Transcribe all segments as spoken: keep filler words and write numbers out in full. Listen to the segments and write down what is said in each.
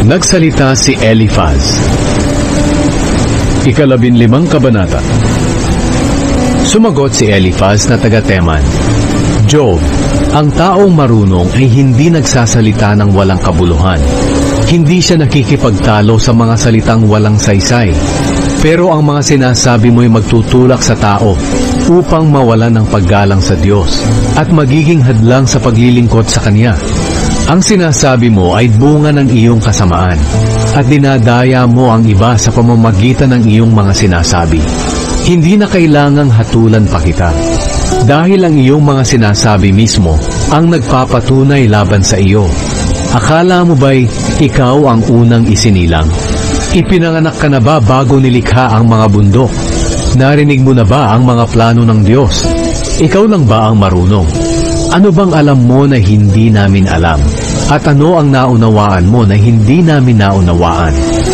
Nagsalita si Eliphaz. Ikalabinlimang kabanata. Sumagot si Eliphaz na taga-Teman, Job, ang taong marunong ay hindi nagsasalita ng walang kabuluhan. Hindi siya nakikipagtalo sa mga salitang walang saysay. Pero ang mga sinasabi mo'y magtutulak sa tao upang mawalan ng paggalang sa Diyos at magiging hadlang sa paglilingkod sa Kanya. Ang sinasabi mo ay bunga ng iyong kasamaan at dinadaya mo ang iba sa pamamagitan ng iyong mga sinasabi. Hindi na kailangang hatulan pa kita. Dahil ang iyong mga sinasabi mismo ang nagpapatunay laban sa iyo. Akala mo ba'y ikaw ang unang isinilang? Ipinanganak ka na ba bago nilikha ang mga bundok? Narinig mo na ba ang mga plano ng Diyos? Ikaw lang ba ang marunong? Ano bang alam mo na hindi namin alam? At ano ang naunawaan mo na hindi namin naunawaan?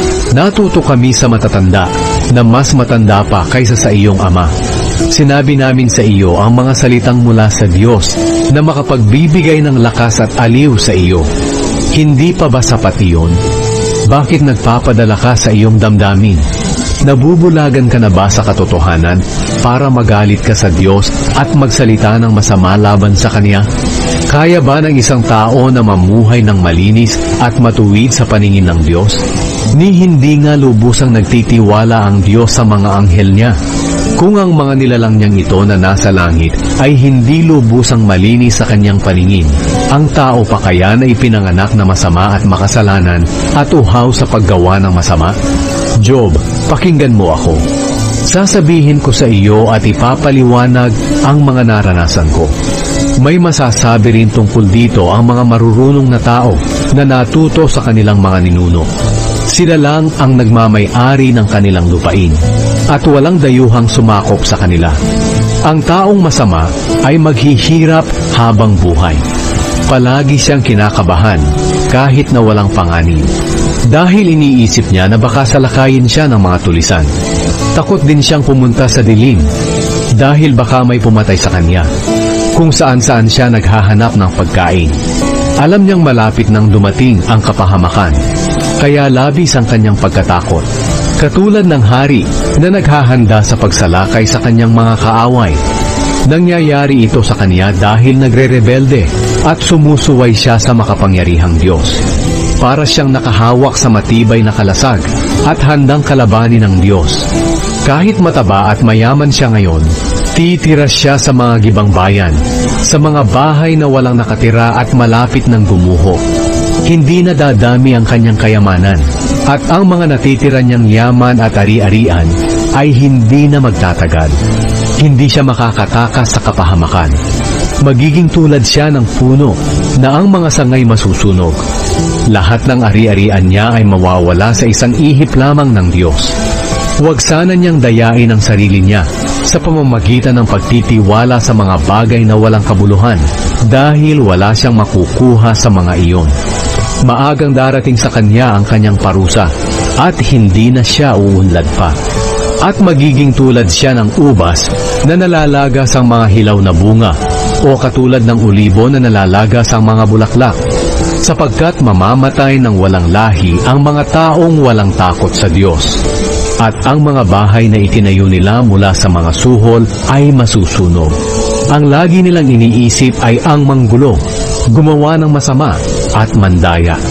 Natuto kami sa matatanda na mas matanda pa kaysa sa iyong ama. Sinabi namin sa iyo ang mga salitang mula sa Diyos na makapagbibigay ng lakas at aliw sa iyo. Hindi pa ba sapat iyon? Bakit nagpapadala ka sa iyong damdamin? Nabubulagan ka na ba sa katotohanan para magalit ka sa Diyos at magsalita ng masama laban sa Kanya? Kaya ba ng isang tao na mamuhay ng malinis at matuwid sa paningin ng Diyos? Ni hindi nga lubusang nagtitiwala ang Diyos sa mga anghel Niya. Kung ang mga nilalang niyang ito na nasa langit ay hindi lubusang malinis sa kanyang paningin, ang tao pa kaya na ipinanganak na masama at makasalanan at uhaw sa paggawa ng masama? Job, pakinggan mo ako. Sasabihin ko sa iyo at ipapaliwanag ang mga naranasan ko. May masasabi rin tungkol dito ang mga marurunong na tao na natuto sa kanilang mga ninuno. Sila lang ang nagmamay-ari ng kanilang lupain at walang dayuhang sumakop sa kanila. Ang taong masama ay maghihirap habang buhay. Palagi siyang kinakabahan kahit na walang panganib. Dahil iniisip niya na baka salakayin siya ng mga tulisan. Takot din siyang pumunta sa dilim dahil baka may pumatay sa kanya. Kung saan-saan siya naghahanap ng pagkain. Alam niyang malapit nang dumating ang kapahamakan. Kaya labis ang kanyang pagkatakot. Katulad ng hari na naghahanda sa pagsalakay sa kanyang mga kaaway. Nangyayari ito sa kanya dahil nagre-rebelde at sumusuway siya sa makapangyarihang Diyos. Para siyang nakahawak sa matibay na kalasag at handang kalabanin ng Diyos. Kahit mataba at mayaman siya ngayon, titira siya sa mga gibang bayan, sa mga bahay na walang nakatira at malapit ng gumuho. Hindi na dadami ang kanyang kayamanan, at ang mga natitira niyang yaman at ari-arian ay hindi na magtatagal. Hindi siya makakatakas sa kapahamakan. Magiging tulad siya ng puno na ang mga sangay masusunog. Lahat ng ari-arian niya ay mawawala sa isang ihip lamang ng Diyos. Huwag sana niyang dayain ang sarili niya sa pamamagitan ng pagtitiwala sa mga bagay na walang kabuluhan dahil wala siyang makukuha sa mga iyon. Maagang darating sa kanya ang kanyang parusa at hindi na siya uunlad pa. At magiging tulad siya ng ubas na nalalagas ang mga hilaw na bunga o katulad ng ulibo na nalalagas ang mga bulaklak sapagkat mamamatay ng walang lahi ang mga taong walang takot sa Diyos. At ang mga bahay na itinayo nila mula sa mga suhol ay masusunog. Ang lagi nilang iniisip ay ang manggulo, gumawa ng masama at mandaya.